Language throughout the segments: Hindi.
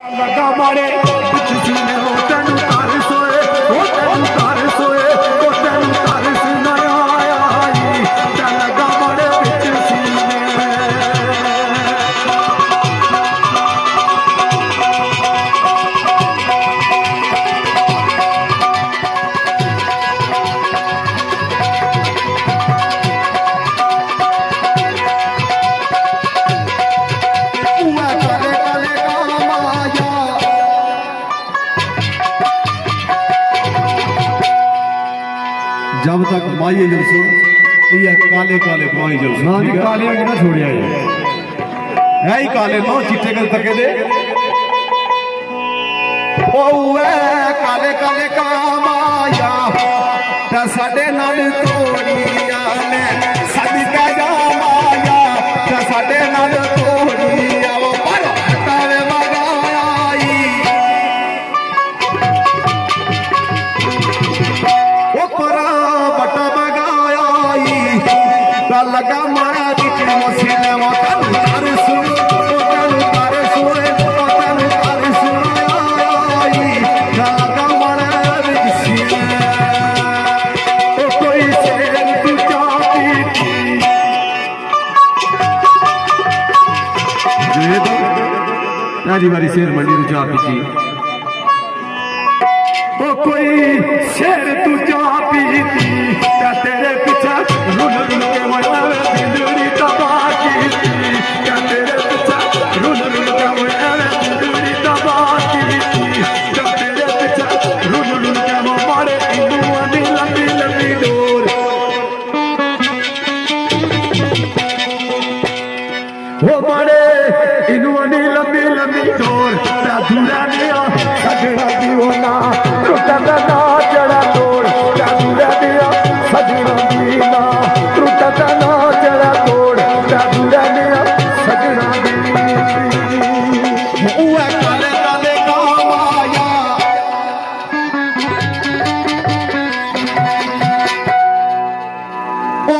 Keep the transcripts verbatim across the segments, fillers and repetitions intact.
लगा मारे कुछ सीने हो तेनू तार सोए हो तेनू तार सोए हो तेनू तार सुना आया ते लगा मारे कुछ सीने जब तक माइए जलसो ये काले काले माई जलसो ना जी काले अंग ना छोड़िया ये है ही काले नो चिट्टे कर तके दे ओ वे काले काले का माया ते साडे नाल तोड़िया ने सदका जा माया ते साडे नाल तोड़िया वो पर हटावे मगाई ओ परा बटा बगाई का लगा मारा किचन मसीने वो तन तार सुन ओ तन तार सुए ओ तन तार सुनाई का लगा मारा किचन ओ कोई शेर तू चाहती थी ये तो ना जी वाली शेर मंडी तू चाहती थी ओ कोई शेर तू चाहती थी क्या तेरे पीछे रुल रुल के मरना बिंदुरी तबाह की थी क्या तेरे पीछे रुल रुल के मरना बिंदुरी तबाह की थी क्या तेरे पीछे रुल रुल के मारे इंदुआनी लंबी लंबी डोर वो मारे इंदुआनी लंबी लंबी डोर त्या दूरा दिया सजना दीवाना टूटा ना चढ़ा तोड़ त्या दूरा दिया सजना दीना टूटा ना चढ़ा तोड़ त्या दूरा दिया सजना दीना काले काले का माया ओ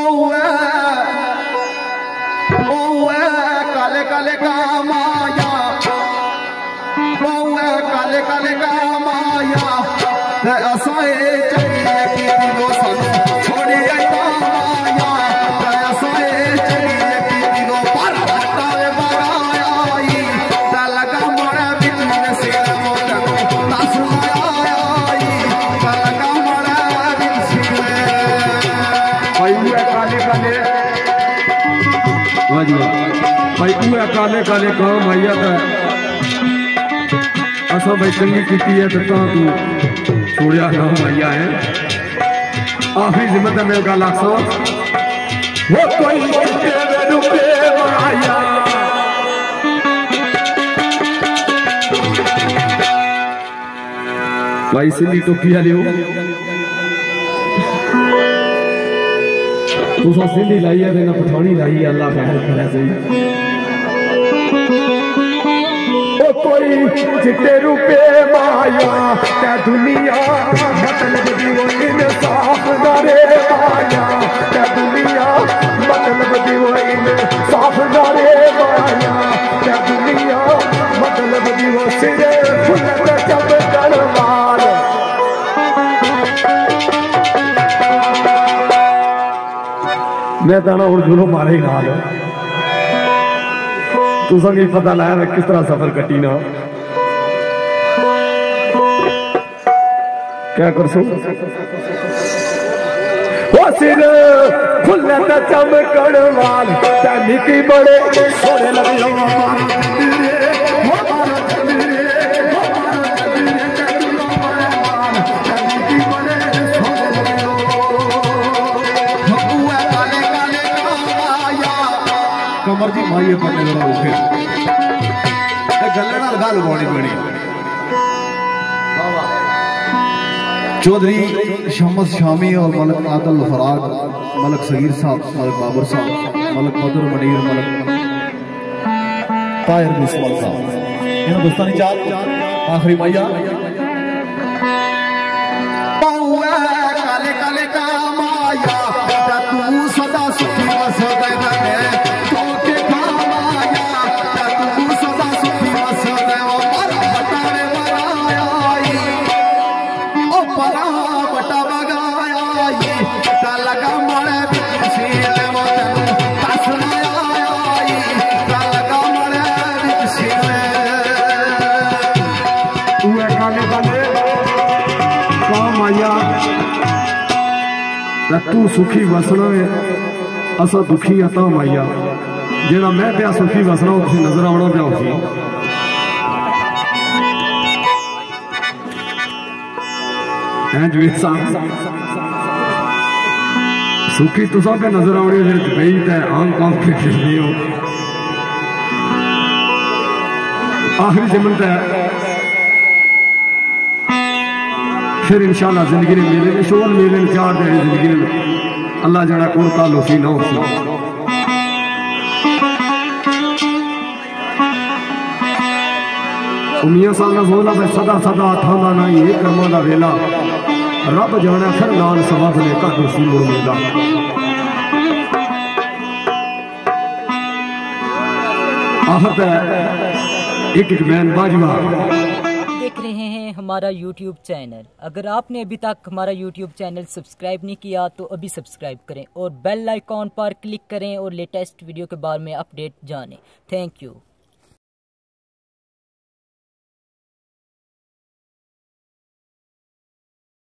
ओ काले काले का माया ओ काले काले का माया असाए चलिए की दिलो सानू छोड़ी आया माया असाए चलिए की दिलो पर हटावे बगाई ता लगा मारा बिच में सिर मोटा ता सुनाया ता लगा मारा बिच में भाई हुआ काले काले वाह जी भाई हुआ काले काले काम भैया का असा भाई चंगी की है तो तू छोड़िया ना भैया है आखिरी जिम्मेदार में गल आखो वो कोई रुपये माया भाई सिंधी टोपी वाले हो तू सा सिंधी लाई है ना पठानी लाई है अल्लाह खैर करे सही कोई चिट्टे रुपए माया क्या दुनिया मतलब दी वो इंसाफ दारे माया क्या दुनिया मतलब दी वो इंसाफ दारे माया क्या दुनिया मतलब दी वो सिरे फुल चब करवाल मैं ताना और जुलो मारे नाल तू संगी पता लाया मैं किस तरह सफर कटी ना क्या कर सो वो सिर खुला ता चमकण वाल निकी बड़े सोने लगे कमर जी माइए पकड़े जरा उठे गले नाल गल बड़ी बड़ी चौधरी शमस शामी और मलक आदल फराग मलक सगीर साहब मलक बाबर साहब मलक मधुर मनीर मलक ताहिर बिस्मिल साहब इन दोस्तानी चाल आखिरी मैया काले काले का माया तू सदा सुखी वसदा है तो के का माया तू सदा सुखी वसदा तू सुखी वसना है असा दुखी आता माइया जेड़ा मैं पिया सुखी वसना उसे नजर आना पिया उसी सुखी तुसा पे नजर आने दुबई ते हांगकांग के खेलनी हो आखिरी जमन तय फिर इंशाल्लाह जिंदगी ने मेले में शोर मेले में चार दे जिंदगी में अल्लाह जड़ा कौन तालो सी ना हो उमिया साल बोला मैं सदा सदा थामा ना ये कर्मा दा वेला रब जाना फिर नाल सवाब ने काटो सी मुड़ मेला आहत एक एक मैन बाजवा देख रहे हैं हमारा यूट्यूब चैनल। अगर आपने अभी तक हमारा यूट्यूब चैनल सब्सक्राइब नहीं किया तो अभी सब्सक्राइब करें और बेल आइकॉन पर क्लिक करें और लेटेस्ट वीडियो के बारे में अपडेट जानें। Thank you.